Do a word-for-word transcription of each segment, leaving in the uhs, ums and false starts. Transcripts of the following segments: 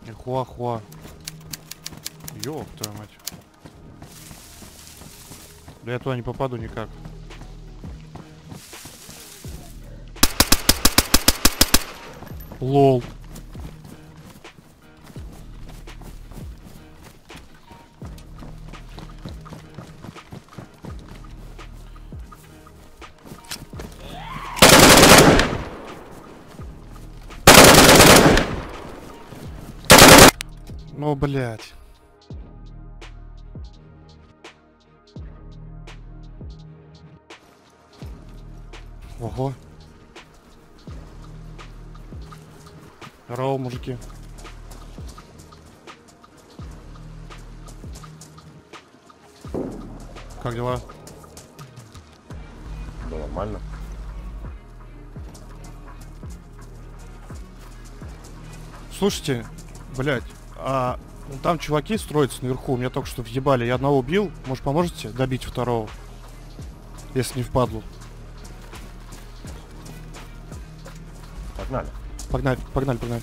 Хуа-хуа. Ёб твою мать. Да я туда не попаду никак. Лол. Ну, блядь. Ого. Здорово, мужики. Как дела? Да нормально. Слушайте, блядь, а ну, там чуваки строятся наверху, меня только что въебали. Я одного убил, может поможете добить второго? Если не впадлу. Погнали. Погнали, погнали, погнали.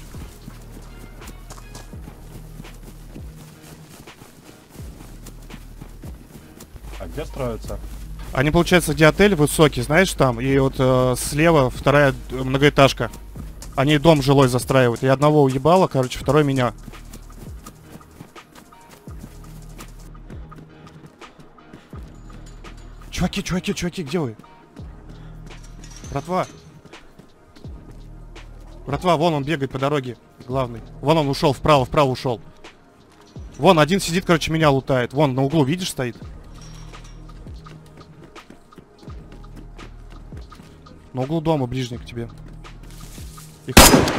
А где строятся? Они, получается, где отель высокий, знаешь, там, и вот э, слева вторая многоэтажка. Они дом жилой застраивают. Я одного уебала, короче, второй меня. Чуваки, чуваки, чуваки, где вы? Братва. Братва, вон он бегает по дороге. Главный. Вон он ушел, вправо, вправо ушел. Вон один сидит, короче, меня лутает. Вон на углу, видишь, стоит. На углу дома, ближний к тебе. Их...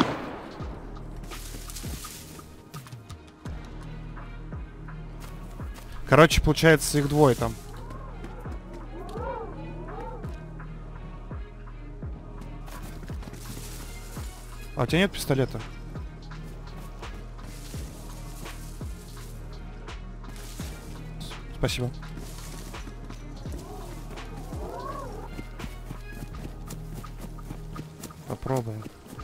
Короче, получается, их двое там. А у тебя нет пистолета? Спасибо. Попробуем.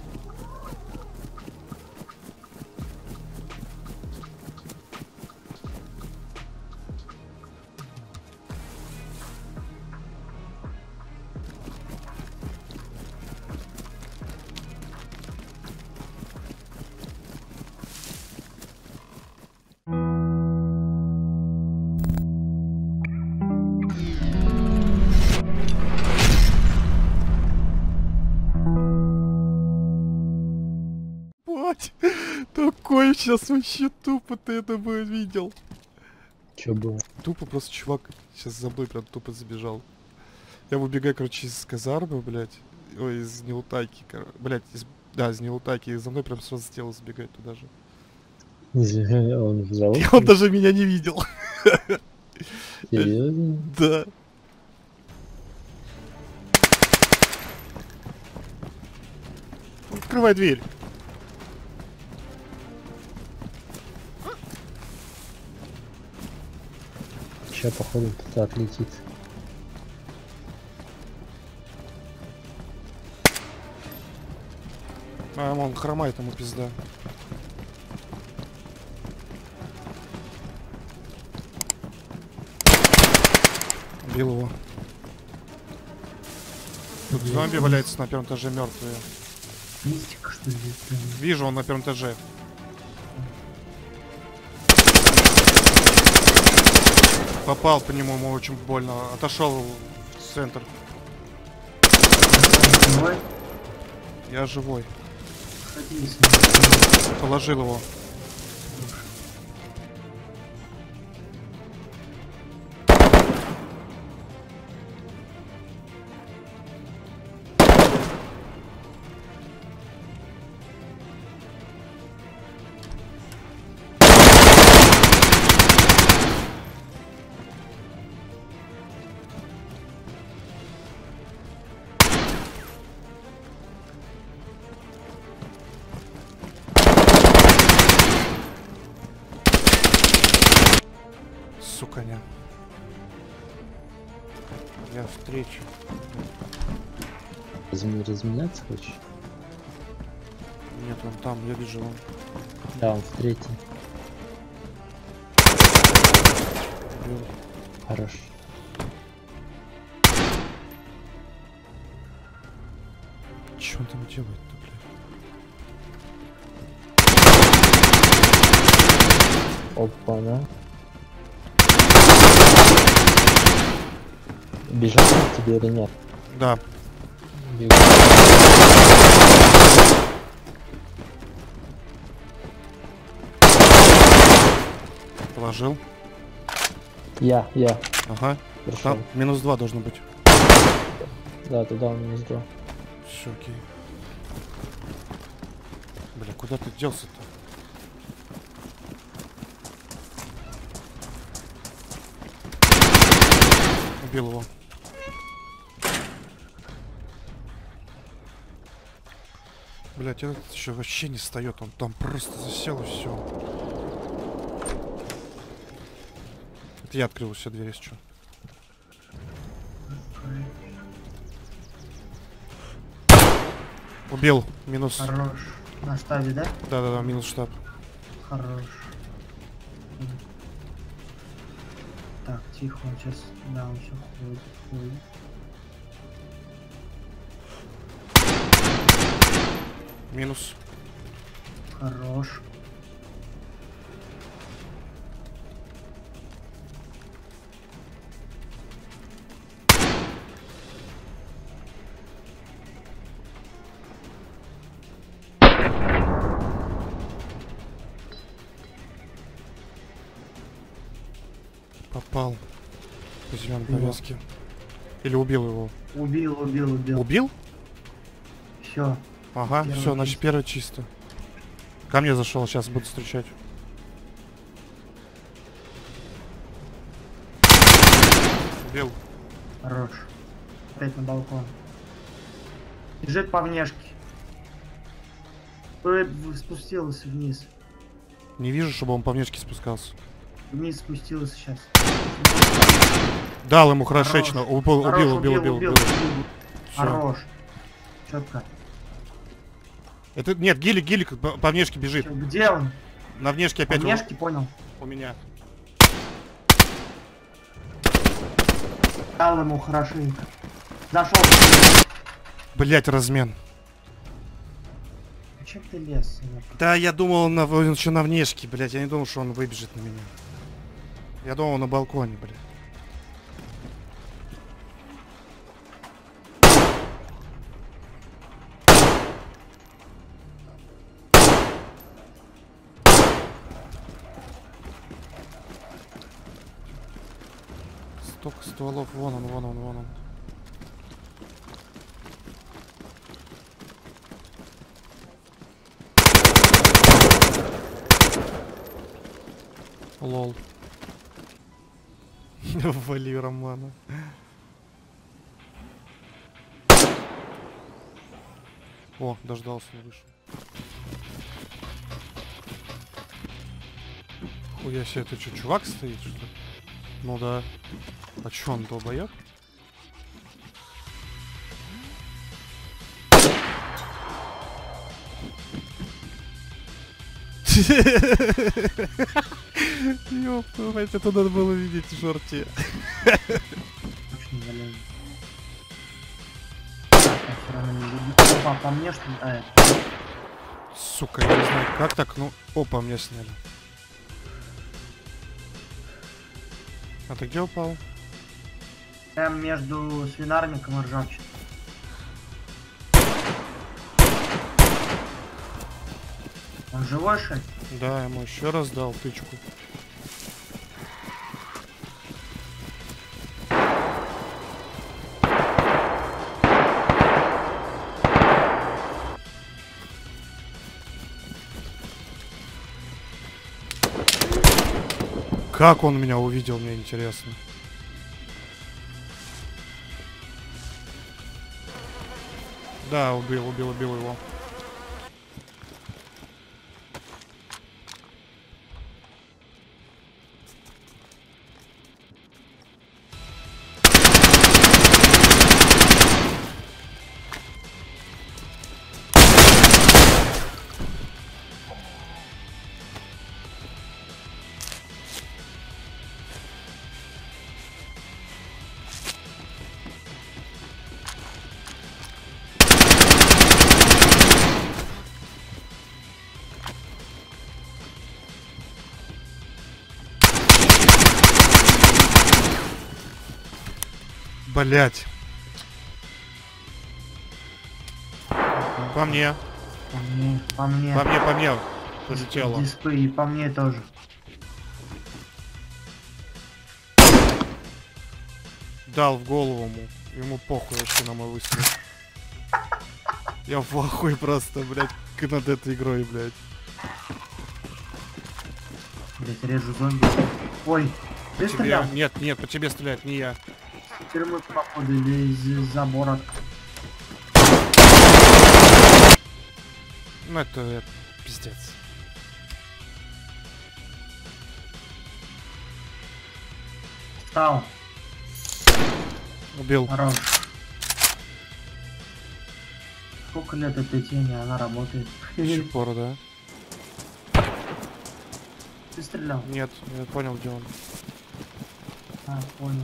Такой сейчас вообще тупо ты это бы видел. Чё было? Тупо просто чувак сейчас за мной прям тупо забежал. Я выбегаю, короче, из казармы, блядь. Ой, из Неутайки, короче. Блядь, из... да, из Неутайки. И за мной прям сразу с тела забегает туда же. Он в завод? И он даже меня не видел. Серьезно? Да. Открывай дверь. Сейчас, походу, кто-то отлетит. А, он хромает, ему пизда. Убил его. Тут зомби валяется на первом этаже мертвые. Мистика, что ли? Прям. Вижу, он на первом этаже. Попал по нему, ему очень больно. Отошел в центр. Давай, Я живой. ходи, если Положил его. Сука, не. Я встречу. Разми- разменяться хочешь? Нет, он там, я вижу, он. Да, он в третий. Убил. Хорош. Че он там делает-то, блядь? Опа, да. Бежал он к тебе или нет? Да. Бегу. Положил. Я, я. Ага. Пришел. Там минус два должно быть. Да, туда он минус два. Все, окей. Бля, куда ты делся-то? Убил его. Блять, этот еще вообще не встает, он там просто засел и все. Это я открыл все двери, если что. Убил. Минус. Хорош. На штабе, да? Да-да-да, минус штаб. Хорош. Так, тихо, он сейчас... Да, он все ходит, ходит. Минус. Хорош. Попал. По зеленой Его. повязке. Или убил его? Убил, убил, убил. Убил? Все. Ага, Первый все, значит чисто. первый чисто. Ко мне зашел, сейчас буду встречать. Убил. Хорош. Опять на балкон. Бежит по внешке. Ой, в- спустился вниз. Не вижу, чтобы он по внешке спускался. Вниз спустился сейчас. Дал ему хорошечно. Хорош. Убил, Хорош, убил, убил, убил, убил. Всё. Хорош. Четко. Это нет, гелик, гелик по, по внешке бежит. Чё, где он? На внешке По опять внешке, понял. у меня. Дал ему хорошенько. Зашел. Блять, размен. Зачем ты лез? сынок? Да, я думал, он, на, он еще на внешке, блять. Я не думал, что он выбежит на меня. Я думал, он на балконе, блядь. Столько стволов, вон он, вон он, вон он. Лол. Вали Романа. О, дождался, не вышел. Хуя себе, это что, чувак стоит, что ли? Ну да. А чё, он долбоёб? Ёп, твою, это надо было видеть в шорте. Очень валяет. Так, охрана не любит. Опа, по мне что ли? А, это. Сука, я не знаю, как так, ну... Опа, меня сняли. А ты где упал? Прям между свинарником и ржавчиной. Он живой, что ли? Да, я ему еще раз дал тычку. Как он меня увидел, мне интересно. Да, убил, убил, убил его. Блять. По мне. По мне, по мне. По мне, по мне. Полетело. Дисплей, и по мне тоже. Дал в голову ему. Ему похуй вообще на мой выстрел. Я в ахуе просто, блядь, над этой игрой, блядь. Блять, режу зомби. Ой, ты Тебе... стрелял? Нет, нет, по тебе стрелять, не я. С тюрьмы, походу, или из забора. Ну это, это пиздец. Встал. Убил. Хорош. Сколько лет этой тени, она работает. До сих пор, да? Ты стрелял? Нет, я понял, где он. А, понял.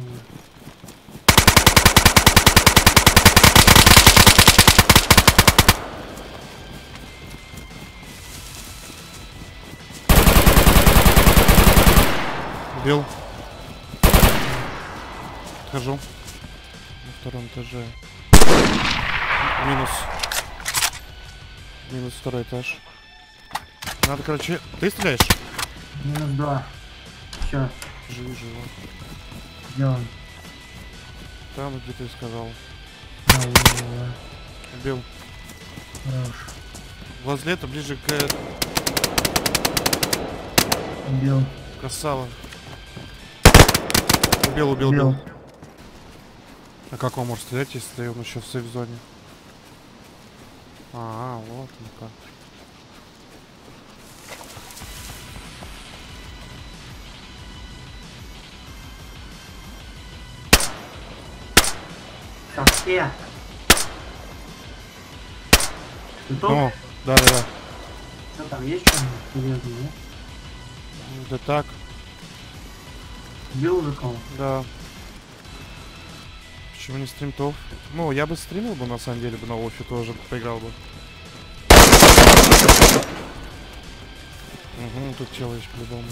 Убил. Отхожу. На втором этаже. Минус. Минус второй этаж. Надо, короче... Ты стреляешь? Минус два. Все, Живи, живо. сделаем. Там, где ты сказал. Да, да, да. Убил. Хорош. Возле это ближе к... Убил. Красава. Убил, убил, Убил. убил. А как он может стрелять, если он еще в сейф-зоне? А, вот он как. Так, все. Ты тут? О, да-да-да. Что там, есть что-нибудь серьезное, нет? Да так, Убил уже кого? да. Почему не стримтов? Ну, я бы стримил бы, на самом деле, бы на офе тоже поиграл бы. Угу, тут тело есть по-любому.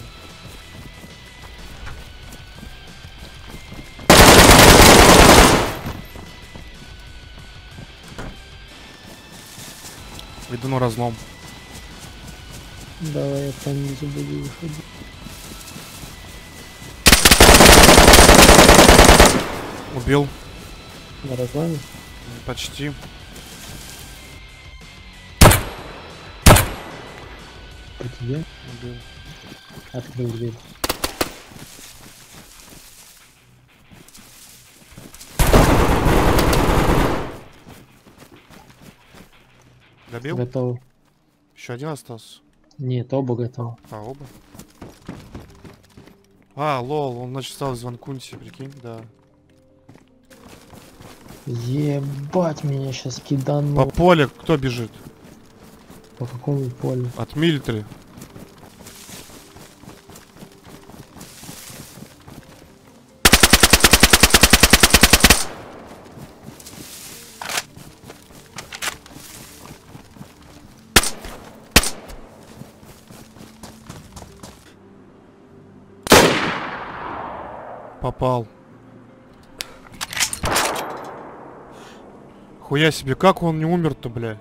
Иду на разлом. Давай я там не забуду выходить. Убил. На разломе? Почти. По тебе? Убил. Открыл дверь. Добил? Готово. Еще один остался. Нет, оба готовы. А, оба. А, лол, он значит стал из Ванкунси, прикинь, да. Ебать, меня сейчас киданул. По полю кто бежит? По какому полю? От милитари. Попал. Хуя себе, как он не умер-то, бля?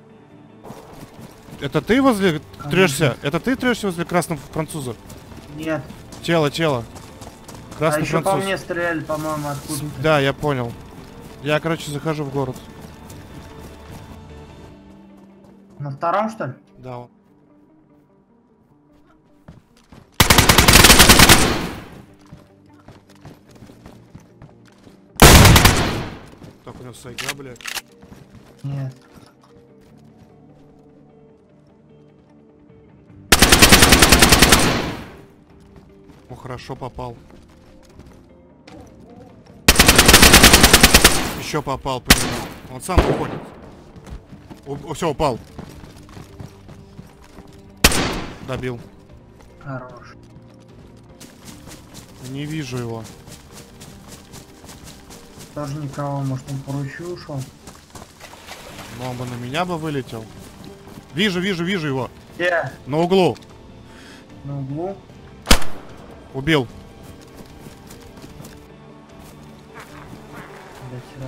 Это ты возле трешься? Это ты трешься возле красного француза? Нет. Тело, тело. А Красный еще по француз. мне стреляли, по-моему, откуда. С- Да, я понял. Я, короче, захожу в город. На втором, что ли? Да. он. Так, у него сайга, блядь. Нет. О, хорошо попал. Еще попал по нему. Он сам уходит. Все, упал. Добил. Хорош. Не вижу его. Тоже никого, может, он поручу ушел. Но он бы на меня бы вылетел. Вижу, вижу, вижу его. Где? На углу. На углу? Убил. блядь, сюда.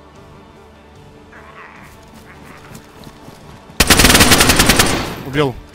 Убил.